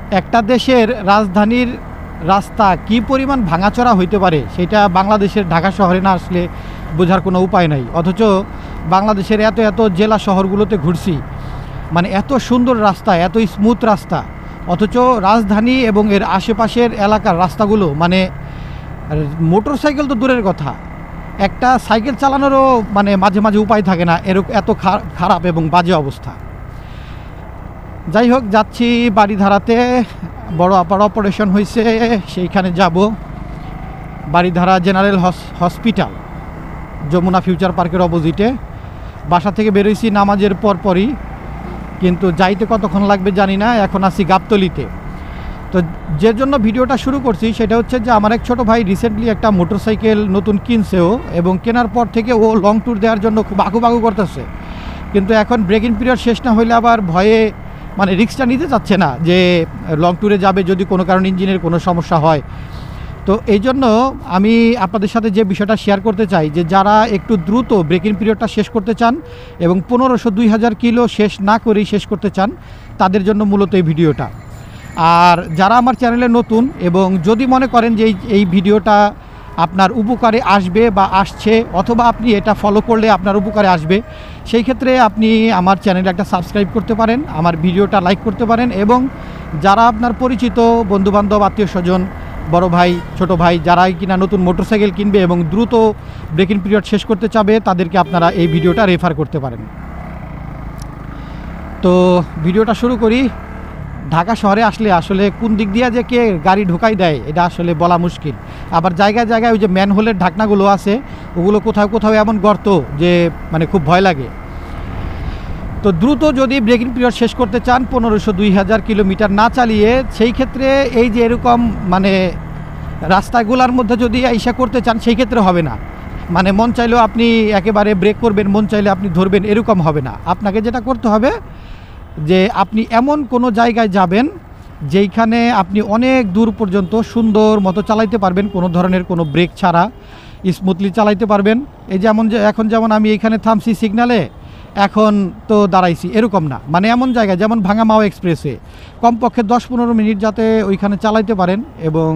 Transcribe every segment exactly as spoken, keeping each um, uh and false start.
একটা দেশের রাজধানীর রাস্তা কি পরিমাণ ভাঙাচোরা হইতে পারে সেটা বাংলাদেশের ঢাকা শহরে না আসলে বোঝার কোনো উপায় নাই। অথচ বাংলাদেশের এত এত জেলা শহরগুলোতে ঘুরছি, মানে এত সুন্দর রাস্তা, এত স্মুথ রাস্তা, অথচ রাজধানী এবং এর আশেপাশের এলাকার রাস্তাগুলো মানে মোটর সাইকেল তো দূরের কথা, একটা সাইকেল চালানোরও মানে মাঝে মাঝে উপায় থাকে না, এরকম এত খারাপ এবং বাজে অবস্থা। যাই হোক, যাচ্ছি বাড়িধারাতে, বড় আপার অপারেশন হয়েছে, সেইখানে যাব। Baridhara general hospital, Jamuna future পার্কের অপোজিটে। বাসা থেকে বেরোইছি নামাজের পরপরই, কিন্তু যাইতে কতক্ষণ লাগবে জানি না। এখন আছি গাবতলিতে। তো যে জন্য ভিডিওটা শুরু করছি সেটা হচ্ছে যে আমার এক ছোটো ভাই রিসেন্টলি একটা মোটরসাইকেল নতুন কিনছেও, এবং কেনার পর থেকে ও লং ট্যুর দেওয়ার জন্য খুব আগুবাগু করতেছে। কিন্তু এখন ব্রেকিং পিরিয়ড শেষ না হইলে আবার ভয়ে মানে রিস্কটা নিতে চাচ্ছে না যে লং ট্যুরে যাবে যদি কোনো কারণে ইঞ্জিনের কোনো সমস্যা হয়। তো এই জন্য আমি আপনাদের সাথে যে বিষয়টা শেয়ার করতে চাই যে যারা একটু দ্রুত ব্রেকিং পিরিয়ডটা শেষ করতে চান এবং পনেরোশো দুই হাজার কিলো শেষ না করেই শেষ করতে চান, তাদের জন্য মূলত এই ভিডিওটা। আর যারা আমার চ্যানেলে নতুন এবং যদি মনে করেন যে এই ভিডিওটা আপনার উপকারে আসবে বা আসছে, অথবা আপনি এটা ফলো করলে আপনার উপকারে আসবে, সেই ক্ষেত্রে আপনি আমার চ্যানেলে একটা সাবস্ক্রাইব করতে পারেন, আমার ভিডিওটা লাইক করতে পারেন, এবং যারা আপনার পরিচিত বন্ধুবান্ধব, আত্মীয় স্বজন, বড় ভাই, ছোট ভাই, যারাই কিনা নতুন মোটরসাইকেল কিনবে এবং দ্রুত ব্রেকিং পিরিয়ড শেষ করতে চাবে, তাদেরকে আপনারা এই ভিডিওটা রেফার করতে পারেন। তো ভিডিওটা শুরু করি। ঢাকা শহরে আসলে আসলে কোন দিক দিয়ে যে কে গাড়ি ঢোকাই দেয় এটা আসলে বলা মুশকিল। আবার জায়গায় জায়গায় ওই যে ম্যানহোলের ঢাকনাগুলো আছে, ওগুলো কোথাও কোথাও এমন গর্ত যে মানে খুব ভয় লাগে। তো দ্রুত যদি ব্রেকিং পিরিয়ড শেষ করতে চান, পনেরোশো দুই হাজার কিলোমিটার না চালিয়ে, সেই ক্ষেত্রে এই যে এরকম মানে রাস্তাগুলোর মধ্যে যদি আইসা করতে চান, সেই ক্ষেত্রে হবে না। মানে মন চাইলেও আপনি একেবারে ব্রেক করবেন, মন চাইলে আপনি ধরবেন, এরকম হবে না। আপনাকে যেটা করতে হবে যে আপনি এমন কোনো জায়গায় যাবেন যেইখানে আপনি অনেক দূর পর্যন্ত সুন্দর মতো চালাইতে পারবেন, কোনো ধরনের কোনো ব্রেক ছাড়া স্মুথলি চালাইতে পারবেন। এই যেমন যে এখন যেমন আমি এইখানে থামছি সিগনালে, এখন তো দাঁড়াইছি, এরকম না। মানে এমন জায়গায় যেমন ভাঙামাও এক্সপ্রেসওয়ে কমপক্ষে দশ পনেরো মিনিট যাতে ওইখানে চালাইতে পারেন, এবং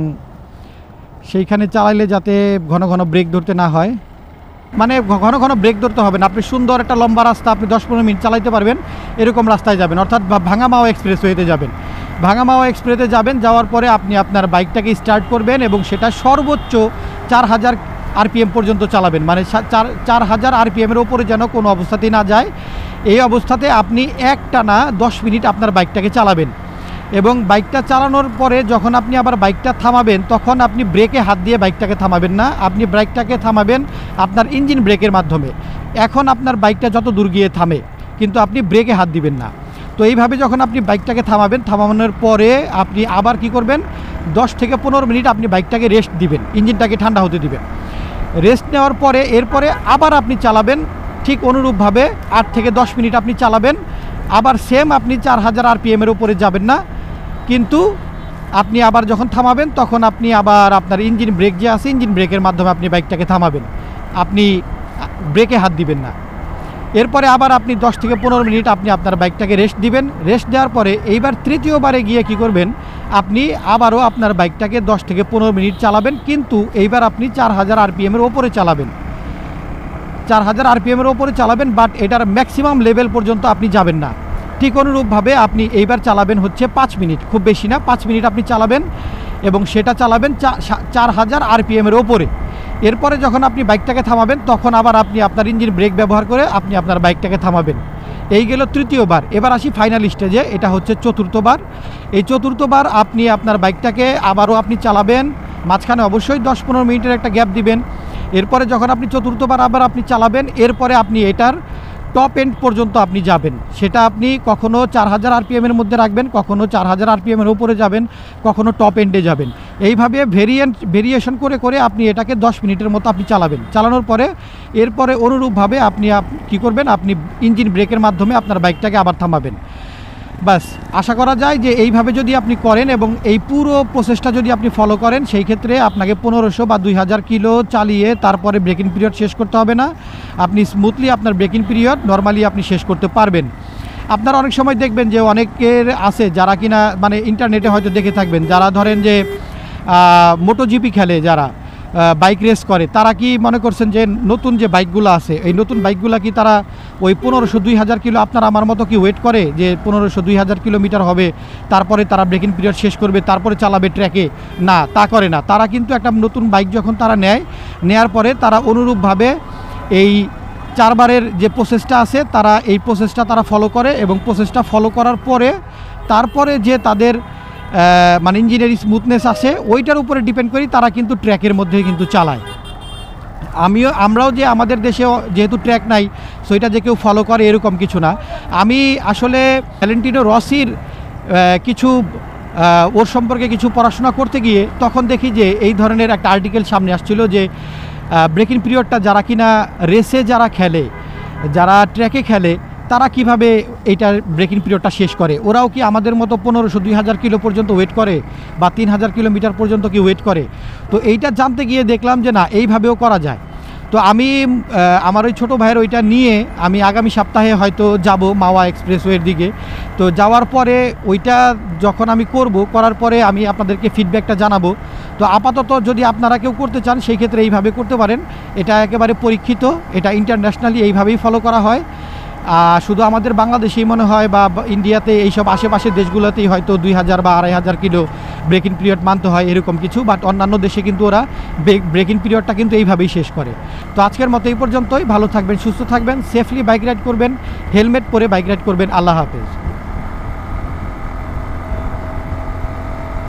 সেইখানে চালাইলে যাতে ঘন ঘন ব্রেক ধরতে না হয়। মানে ঘন ঘন ব্রেক ধরতে হবে না, আপনি সুন্দর একটা লম্বা রাস্তা আপনি দশ পনেরো মিনিট চালাইতে পারবেন, এরকম রাস্তায় যাবেন। অর্থাৎ ভাঙামাও এক্সপ্রেসওয়েতে যাবেন। ভাঙামাও এক্সপ্রেসে যাবেন, যাওয়ার পরে আপনি আপনার বাইকটাকে স্টার্ট করবেন এবং সেটা সর্বোচ্চ চার হাজার আরপিএম পর্যন্ত চালাবেন। মানে চার চার হাজার আরপিএমের ওপরে যেন কোনো অবস্থাতেই না যায়। এই অবস্থাতে আপনি একটানা দশ মিনিট আপনার বাইকটাকে চালাবেন, এবং বাইকটা চালানোর পরে যখন আপনি আবার বাইকটা থামাবেন, তখন আপনি ব্রেকে হাত দিয়ে বাইকটাকে থামাবেন না, আপনি বাইকটাকে থামাবেন আপনার ইঞ্জিন ব্রেকের মাধ্যমে। এখন আপনার বাইকটা যত দূর গিয়ে থামে, কিন্তু আপনি ব্রেকে হাত দিবেন না। তো এইভাবে যখন আপনি বাইকটাকে থামাবেন, থামানোর পরে আপনি আবার কি করবেন, দশ থেকে পনেরো মিনিট আপনি বাইকটাকে রেস্ট দিবেন, ইঞ্জিনটাকে ঠান্ডা হতে দিবেন। রেস্ট নেওয়ার পরে এরপরে আবার আপনি চালাবেন ঠিক অনুরূপভাবে আট থেকে দশ মিনিট আপনি চালাবেন। আবার সেম আপনি চার হাজার আরপিএমের উপরে যাবেন না, কিন্তু আপনি আবার যখন থামাবেন তখন আপনি আবার আপনার ইঞ্জিন ব্রেক যে আছে, ইঞ্জিন ব্রেকের মাধ্যমে আপনি বাইকটাকে থামাবেন, আপনি ব্রেকে হাত দিবেন না। এরপরে আবার আপনি দশ থেকে পনেরো মিনিট আপনি আপনার বাইকটাকে রেস্ট দিবেন। রেস্ট দেওয়ার পরে এইবার তৃতীয়বারে গিয়ে কি করবেন, আপনি আবারও আপনার বাইকটাকে দশ থেকে পনেরো মিনিট চালাবেন, কিন্তু এইবার আপনি চার হাজার আরপিএমের ওপরে চালাবেন, চার হাজার আরপিএমের ওপরে চালাবেন, বাট এটার ম্যাক্সিমাম লেভেল পর্যন্ত আপনি যাবেন না। ঠিক অনুরূপভাবে আপনি এইবার চালাবেন হচ্ছে পাঁচ মিনিট, খুব বেশি না, পাঁচ মিনিট আপনি চালাবেন, এবং সেটা চালাবেন চার হাজার আরপিএমের ওপরে। এরপরে যখন আপনি বাইকটাকে থামাবেন, তখন আবার আপনি আপনার ইঞ্জিন ব্রেক ব্যবহার করে আপনি আপনার বাইকটাকে থামাবেন। এই গেল তৃতীয়বার। এবার আসি ফাইনাল স্টেজে, এটা হচ্ছে চতুর্থবার। এই চতুর্থবার আপনি আপনার বাইকটাকে আবারও আপনি চালাবেন, মাঝখানে অবশ্যই দশ পনেরো মিনিটের একটা গ্যাপ দিবেন। এরপরে যখন আপনি চতুর্থবার আবার আপনি চালাবেন, এরপরে আপনি এটার টপ এন্ড পর্যন্ত আপনি যাবেন। সেটা আপনি কখনও চার হাজার আরপিএমের মধ্যে রাখবেন, কখনও চার হাজার আরপিএমের উপরে যাবেন, কখনও টপ এন্ডে যাবেন। এইভাবে ভেরিয়েন্ট ভেরিয়েশন করে করে আপনি এটাকে দশ মিনিটের মতো আপনি চালাবেন। চালানোর পরে এরপরে অনুরূপভাবে আপনি কী করবেন, আপনি ইঞ্জিন ব্রেকের মাধ্যমে আপনার বাইকটাকে আবার থামাবেন। বাস, আশা করা যায় যে এইভাবে যদি আপনি করেন এবং এই পুরো প্রসেসটা যদি আপনি ফলো করেন, সেই ক্ষেত্রে আপনাকে পনেরোশো বা দুই হাজার কিলো চালিয়ে তারপরে ব্রেকিং পিরিয়ড শেষ করতে হবে না। আপনি স্মুথলি আপনার ব্রেকিং পিরিয়ড নর্মালি আপনি শেষ করতে পারবেন। আপনারা অনেক সময় দেখবেন যে অনেকের আছে যারা কিনা মানে ইন্টারনেটে হয়তো দেখে থাকবেন, যারা ধরেন যে মোটোজিপি খেলে, যারা বাইক রেস করে, তারা কি মনে করছেন যে নতুন যে বাইকগুলো আছে এই নতুন বাইকগুলো কি তারা ওই পনেরোশো দুই হাজার কিলো আপনার আমার মতো কি ওয়েট করে যে পনেরোশো দুই হাজার কিলোমিটার হবে তারপরে তারা ব্রেকিং পিরিয়ড শেষ করবে তারপরে চালাবে ট্র্যাকে? না, তা করে না। তারা কিন্তু একটা নতুন বাইক যখন তারা নেয়, নেয়ার পরে তারা অনুরূপভাবে এই চারবারের যে প্রসেসটা আছে তারা এই প্রসেসটা তারা ফলো করে, এবং প্রসেসটা ফলো করার পরে তারপরে যে তাদের মানে ইঞ্জিনের স্মুথনেস আসে ওইটার উপরে ডিপেন্ড করি তারা কিন্তু ট্র্যাকের মধ্যে কিন্তু চালায়। আমিও আমরাও যে আমাদের দেশেও যেহেতু ট্র্যাক নাই সো এটা যে কেউ ফলো করে এরকম কিছু না। আমি আসলে ভ্যালেন্টিনো রসির কিছু ওর সম্পর্কে কিছু পড়াশোনা করতে গিয়ে তখন দেখি যে এই ধরনের একটা আর্টিকেল সামনে আসছিল যে ব্রেকিং পিরিয়ডটা যারা কিনা রেসে যারা খেলে, যারা ট্র্যাকে খেলে, তারা কিভাবে এইটার ব্রেকিং পিরিয়ডটা শেষ করে। ওরাও কি আমাদের মতো পনেরোশো দুই হাজার কিলো পর্যন্ত ওয়েট করে বা তিন হাজার কিলোমিটার পর্যন্ত কি ওয়েট করে? তো এইটা জানতে গিয়ে দেখলাম যে না, এইভাবেও করা যায়। তো আমি আমার ওই ছোটো ভাইয়ের ওইটা নিয়ে আমি আগামী সপ্তাহে হয়তো যাব মাওয়া এক্সপ্রেসওয়ের দিকে। তো যাওয়ার পরে ওইটা যখন আমি করব, করার পরে আমি আপনাদেরকে ফিডব্যাকটা জানাবো। তো আপাতত যদি আপনারা কেউ করতে চান সেই ক্ষেত্রে এইভাবে করতে পারেন। এটা একেবারে পরীক্ষিত, এটা ইন্টারন্যাশনালি এইভাবেই ফলো করা হয়। শুধু আমাদের বাংলাদেশেই মনে হয় বা ইন্ডিয়াতে এইসব আশেপাশের দেশগুলোতেই হয়তো দুই হাজার বা আড়াই হাজার কিলো ব্রেকিং পিরিয়ড মানতে হয় এরকম কিছু, বাট অন্যান্য দেশে কিন্তু ওরা ব্রেকিং পিরিয়ডটা কিন্তু এইভাবেই শেষ করে। তো আজকের মতো এই পর্যন্তই। ভালো থাকবেন, সুস্থ থাকবেন, সেফলি বাইক রাইড করবেন, হেলমেট পরে বাইক রাইড করবেন। আল্লাহ হাফেজ।